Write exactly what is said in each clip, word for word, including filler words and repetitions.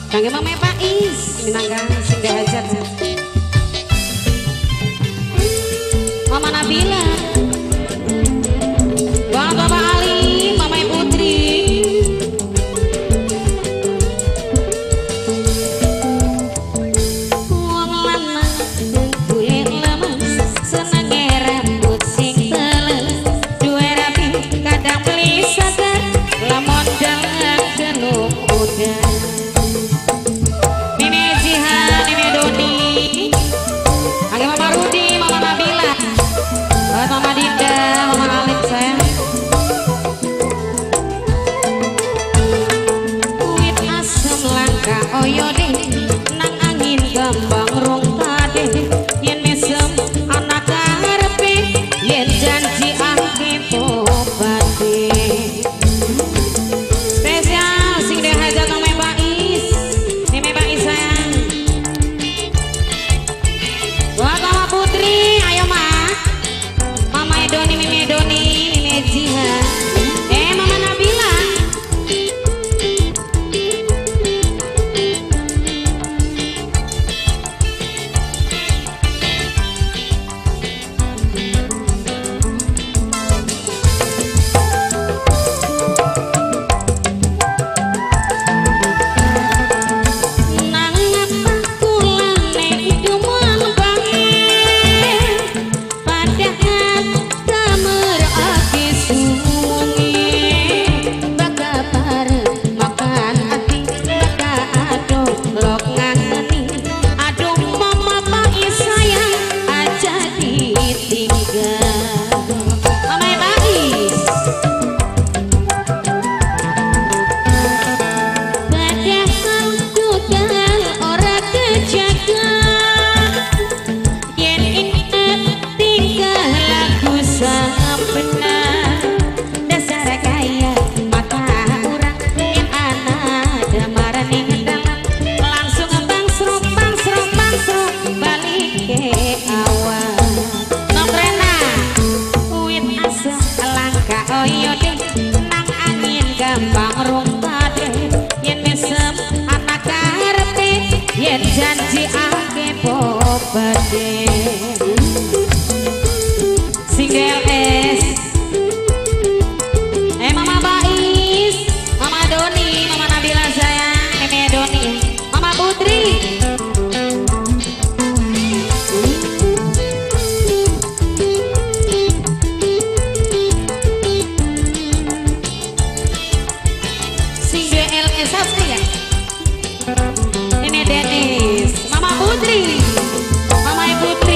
Kangge Mame Pais minangka sing hajat. Mama Nabila, Bang Bapak Ali, Mama Putri. Wong lanang kulit lemes, senenge rambut sing teles, duwe rapi kadang beli sadar, lamun jalan genung udah. Nene Jihan, Nene Doni, Age Mama Rudi, Mama Nabila, buat Mama Dinda, Mama Alit sayang. Wit asem langka oyo deh, nang angin gambang rong tade, yen mesem anak karepe, yen janji ake popate. Spesial sing deh hajat Mame Pais, Mame Pais sayang. Buat Mama Putri, ayo Ma. Mama Edoni, Mimi Edoni, Mimi Jihan. Eh Mama Nabila. Nang apa kulane cuman bangen, padahal tamer ake sungi. Baka bareng makan ati, baka aduh lok ngangeni. Aduh Mama Pais sayang aja ditinggal. Mama Pais. Padahal kudan ora kejaga, yen inget tingkah laku sampenan. Dasar kaya maka urang yen ana damaran ning dalan, langsung bangsruk bangsruk bangsruk balik ke awal. Nomrena wit asem langka oyo deh, nang angin gampang rung tade, yen mesem anak karepe, yen janji ake popate. Single S. Eh Mama Pais, Mama Doni, Mama Nabila sayang, Meme Doni, Mama Putri. Single S apa ya? Nene Denis, Mama Putri, Mama Putri.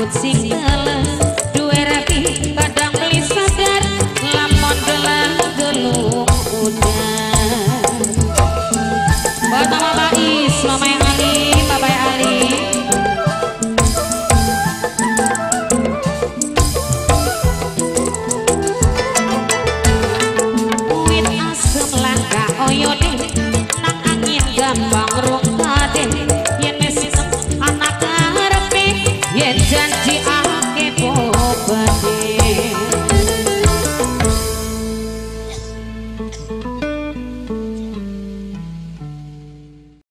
rambut sing tele duwe rapi kadang beli sadar lamun gelang gelung udan. Buat Mama Bais, Mama yang Ali, Papa yang Ali. Wit asem langka oyode nang angin gambang rung kade yen mesem anak karepe yen janji